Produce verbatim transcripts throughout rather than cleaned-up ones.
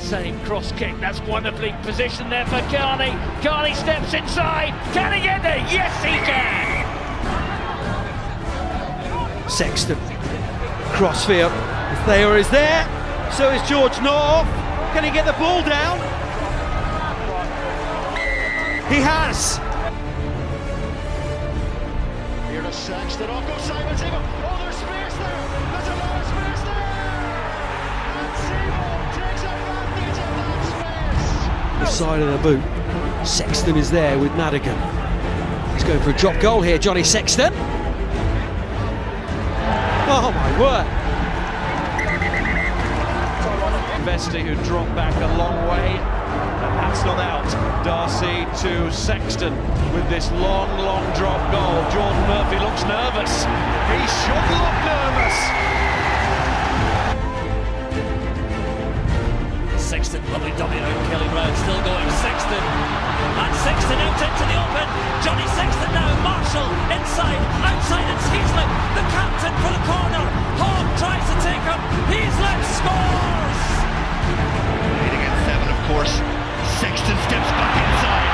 same cross kick. That's wonderfully positioned there for Carney. Carney steps inside. Can he get there? Yes, he can. Sexton. Crossfield. Thayer is there. So is George North. Can he get the ball down? He has. Here to Sexton. Off goes Simon Zebo. Oh, there's space there. There's a lot of space there. And Zebo takes advantage of that space. The side of the boot. Sexton is there with Madigan. He's going for a drop goal here, Johnny Sexton. Oh my word. Vesti, who dropped back a long way, and that's not out. Darcy to Sexton with this long, long drop goal. Jordan Murphy looks nervous. He should look nervous. Sexton, lovely dummy out. Kelly Brown still going. Sexton. And Sexton out into the open. Johnny Sexton now. Marshall inside. Outside it's Heaslip, the captain for the corner. Hogg tries to take him. Heaslip scores! Leading at seven, of course. Sexton steps back inside.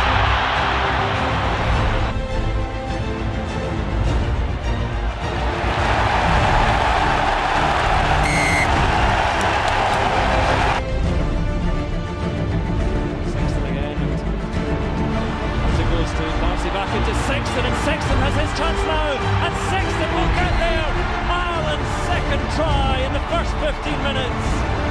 Sexton again. As it goes to Darcy back into Sexton, and Sexton has his chance now. And Sexton will get there. Ireland's second try in the first fifteen minutes.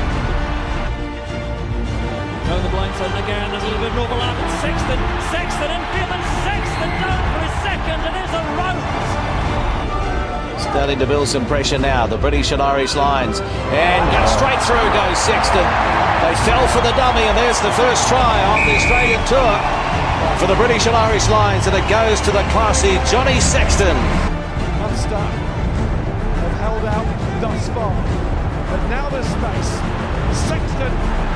Down the blind side again, there's a little bit of overlap, and Sexton, Sexton infield, and Sexton down for his second, and there's a rout. Starting to build some pressure now, the British and Irish lines, and straight through goes Sexton. They fell for the dummy, and there's the first try on the Australian tour for the British and Irish lines, and it goes to the classy Johnny Sexton. Munster have held out thus far, but now there's space. Sexton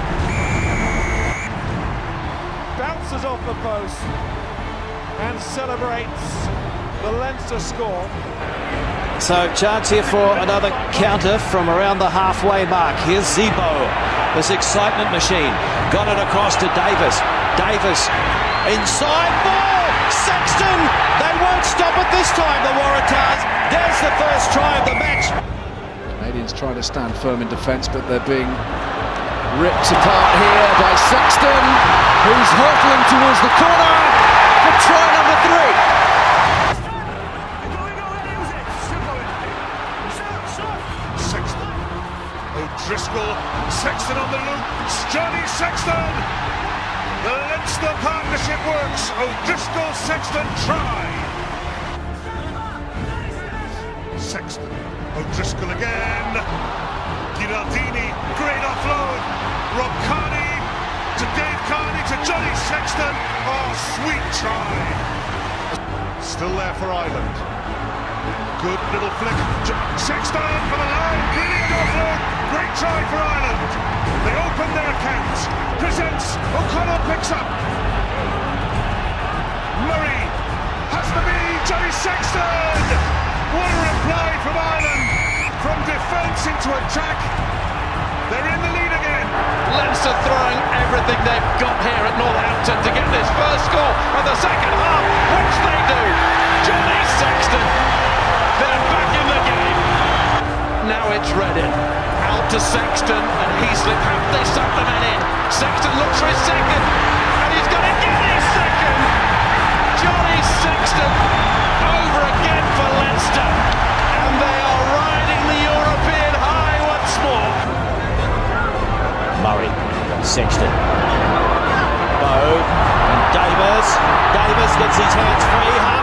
bounces off the post and celebrates the Leinster score. So chance here for another counter from around the halfway mark. Here's Zebo, this excitement machine. Got it across to Davis. Davis inside ball. Sexton. They won't stop it this time, the Waratahs. There's the first try of the match. Canadians trying to stand firm in defence, but they're being ripped apart here by Sexton, who's hurtling towards the corner for try number three. Sexton. O'Driscoll. Sexton on the loop. Johnny Sexton. The Leinster partnership works. O'Driscoll, Sexton, try. Sexton. O'Driscoll again. Giraldini, great offload. Rob Carney to Dave Carney to Johnny Sexton. Oh, sweet try. Still there for Ireland. Good little flick. Sexton for the line. Brilliant offload. Great try for Ireland. They open their accounts. Presents. O'Connell picks up. Murray has to be Johnny Sexton. What a reply from Ireland. From defence into attack. They're in the lead again. Leinster throwing everything they've got here at Northampton to get this first score of the second half, which they do. Johnny Sexton, they're back in the game. Now it's Reddin. Out to Sexton, and Heaslip have they sucked the men in. Sexton looks for his second, and he's going to get his second. Johnny Sexton over again for Leinster, and they are riding the European high once more. Murray, Sexton, Bowe, and Davis. Davis gets his hands free.